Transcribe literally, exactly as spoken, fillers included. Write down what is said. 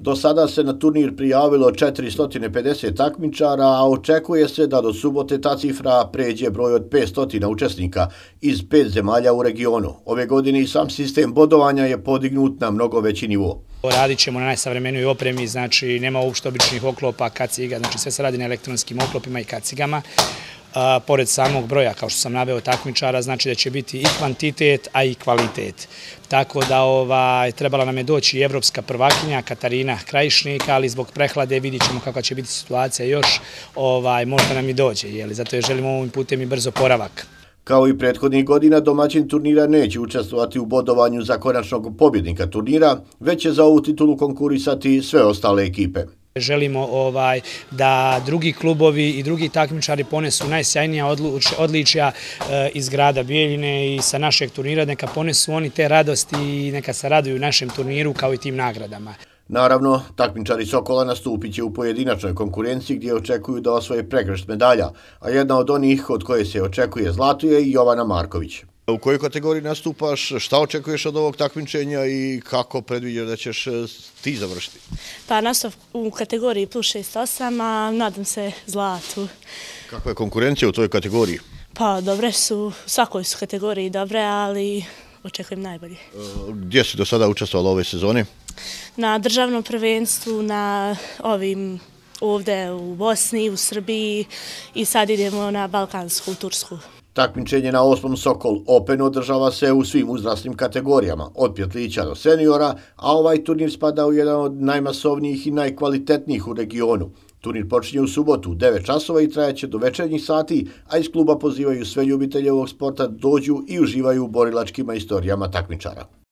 Do sada se na turnir prijavilo četiristo pedeset takmičara, a očekuje se da do subote ta cifra pređe broj od petsto učesnika iz pet zemalja u regionu. Ove godine i sam sistem bodovanja je podignut na mnogo veći nivo. Radit ćemo na najsavremenijoj opremi, znači nema uopšte običnih oklopa, kaciga, znači sve se radi na elektronskim oklopima i kacigama. Pored samog broja, kao što sam naveo, takmičara, znači da će biti i kvantitet, a i kvalitet. Tako da ovaj, trebala nam je doći i evropska prvakinja Katarina Krajišnik, ali zbog prehlade vidit ćemo kakva će biti situacija još, ovaj, možda nam i dođe, jeli, zato je želimo ovim putem i brzo oporavak. Kao i prethodnih godina, domaćin turnira neće učestvovati u bodovanju za konačnog pobjednika turnira, već će za ovu titulu konkurisati sve ostale ekipe. Želimo ovaj, da drugi klubovi i drugi takmičari ponesu najsjajnija odličja e, iz grada Bijeljine i sa našeg turnira, neka ponesu oni te radosti i neka se raduju našem turniru kao i tim nagradama. Naravno, takmičari Sokola nastupit će u pojedinačnoj konkurenciji gdje očekuju da osvoje pregršt medalja, a jedna od onih od koje se očekuje zlato je i Jovana Marković. U kojoj kategoriji nastupaš, šta očekuješ od ovog takmičenja i kako predviđaš da ćeš ti završiti? Pa nastup u kategoriji plus šest osam, a nadam se zlatu. Kakva je konkurencija u toj kategoriji? Pa dobre su, u svakoj su kategoriji dobre, ali očekujem najbolje. Gdje si do sada učestvovala ove sezone? Na državnom prvenstvu, na ovim ovdje u Bosni, u Srbiji i sad idemo na Balkansku, u Tursku. Takmičenje na osmom Sokol Open održava se u svim uzrasnim kategorijama, od pjetlića do seniora, a ovaj turnir spada u jedan od najmasovnijih i najkvalitetnijih u regionu. Turnir počinje u subotu u devet časova i trajaće do večernjih sati, a iz kluba pozivaju sve ljubitelje ovog sporta da dođu i uživaju u borilačkim istorijama takmičara.